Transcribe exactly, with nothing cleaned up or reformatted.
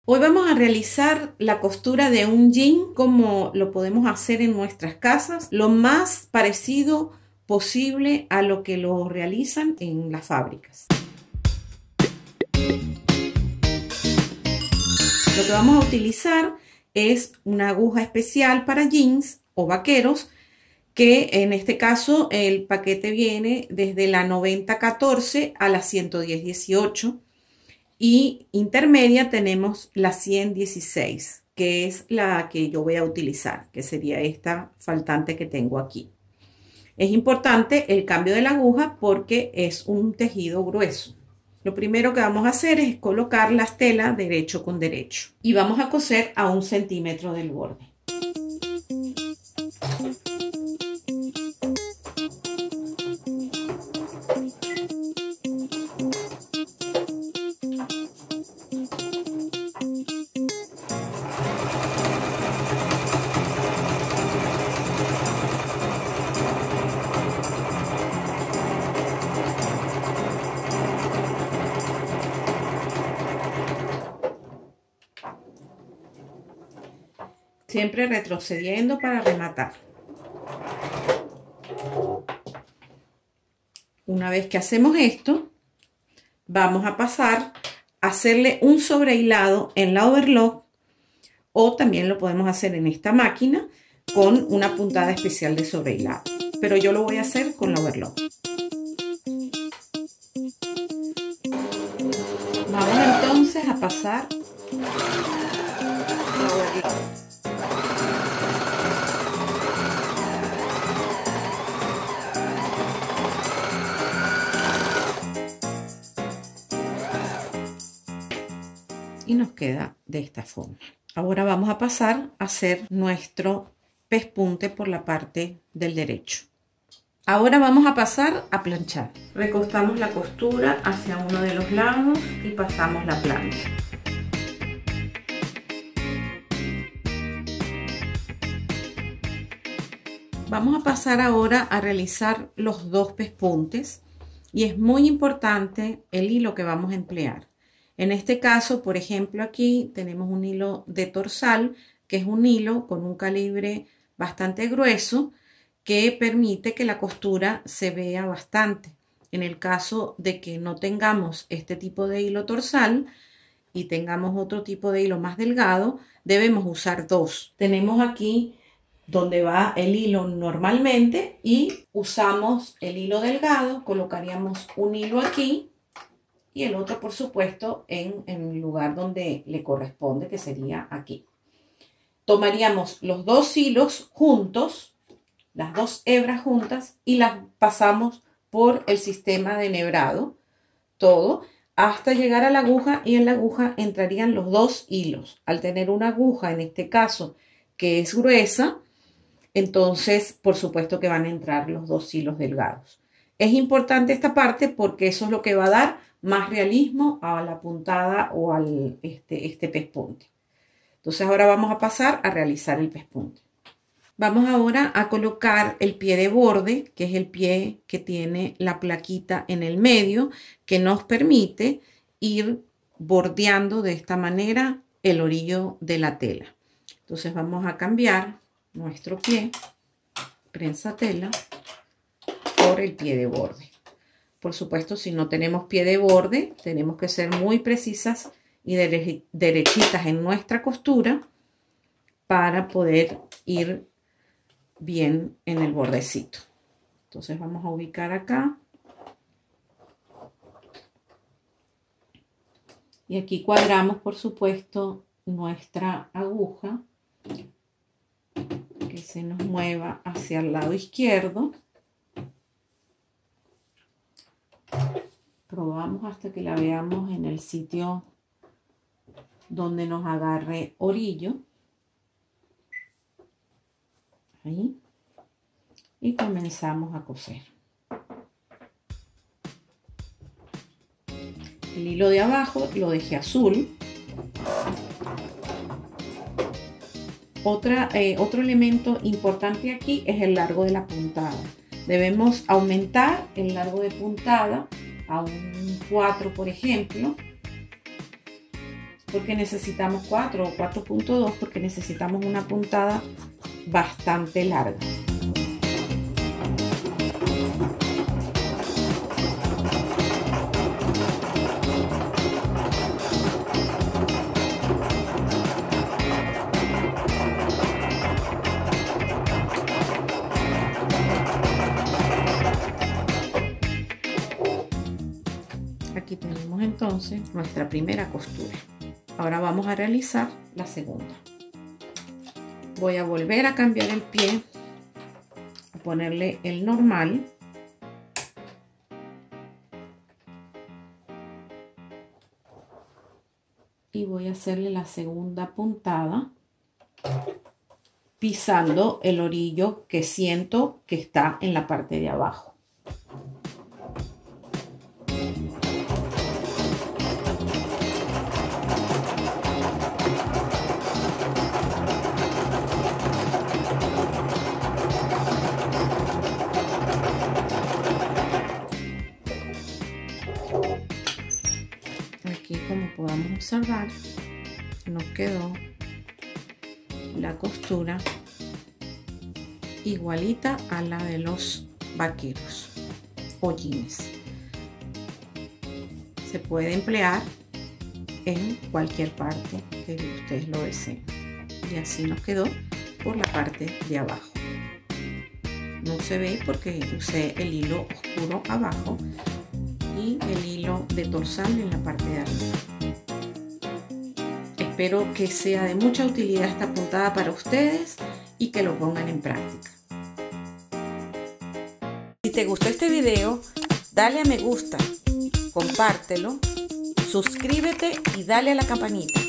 Hoy vamos a realizar la costura de un jean como lo podemos hacer en nuestras casas, lo más parecido posible a lo que lo realizan en las fábricas. Lo que vamos a utilizar es una aguja especial para jeans o vaqueros, que en este caso el paquete viene desde la noventa catorce a la ciento diez dieciocho. Y intermedia tenemos la cien dieciséis, que es la que yo voy a utilizar, que sería esta faltante que tengo aquí. Es importante el cambio de la aguja porque es un tejido grueso. Lo primero que vamos a hacer es colocar las telas derecho con derecho y vamos a coser a un centímetro del borde. Siempre retrocediendo para rematar. Una vez que hacemos esto, vamos a pasar a hacerle un sobrehilado en la overlock, o también lo podemos hacer en esta máquina con una puntada especial de sobrehilado, pero yo lo voy a hacer con la overlock. Vamos entonces a pasar la overlock. Y nos queda de esta forma. Ahora vamos a pasar a hacer nuestro pespunte por la parte del derecho. Ahora vamos a pasar a planchar. Recostamos la costura hacia uno de los lados y pasamos la plancha. Vamos a pasar ahora a realizar los dos pespuntes y es muy importante el hilo que vamos a emplear. En este caso, por ejemplo, aquí tenemos un hilo de torsal, que es un hilo con un calibre bastante grueso que permite que la costura se vea bastante. En el caso de que no tengamos este tipo de hilo torsal y tengamos otro tipo de hilo más delgado, debemos usar dos. Tenemos aquí donde va el hilo normalmente y usamos el hilo delgado, colocaríamos un hilo aquí y el otro, por supuesto, en, en el lugar donde le corresponde, que sería aquí. Tomaríamos los dos hilos juntos, las dos hebras juntas, y las pasamos por el sistema de enhebrado, todo, hasta llegar a la aguja, y en la aguja entrarían los dos hilos. Al tener una aguja, en este caso, que es gruesa, entonces, por supuesto que van a entrar los dos hilos delgados. Es importante esta parte porque eso es lo que va a dar más realismo a la puntada o al este, este pespunte. Entonces ahora vamos a pasar a realizar el pespunte. Vamos ahora a colocar el pie de borde, que es el pie que tiene la plaquita en el medio, que nos permite ir bordeando de esta manera el orillo de la tela. Entonces vamos a cambiar nuestro pie, prensa tela, por el pie de borde. Por supuesto, si no tenemos pie de borde, tenemos que ser muy precisas y derechitas en nuestra costura para poder ir bien en el bordecito. Entonces vamos a ubicar acá. Y aquí cuadramos, por supuesto, nuestra aguja que se nos mueva hacia el lado izquierdo. Probamos hasta que la veamos en el sitio donde nos agarre orillo. Ahí. Y comenzamos a coser. El hilo de abajo lo dejé azul. Otra, eh, otro elemento importante aquí es el largo de la puntada. Debemos aumentar el largo de puntada a un cuatro, por ejemplo, porque necesitamos cuatro o cuatro punto dos porque necesitamos una puntada bastante larga. Aquí tenemos entonces nuestra primera costura. Ahora vamos a realizar la segunda. Voy a volver a cambiar el pie, a ponerle el normal. Y voy a hacerle la segunda puntada pisando el orillo que siento que está en la parte de abajo. Aquí, como podamos observar, nos quedó la costura igualita a la de los vaqueros o jeans. Se puede emplear en cualquier parte que ustedes lo deseen. Y así nos quedó por la parte de abajo. No se ve porque usé el hilo oscuro abajo y el hilo de torsal en la parte de arriba. Espero que sea de mucha utilidad esta puntada para ustedes y que lo pongan en práctica. Si te gustó este video, dale a me gusta, compártelo, suscríbete y dale a la campanita.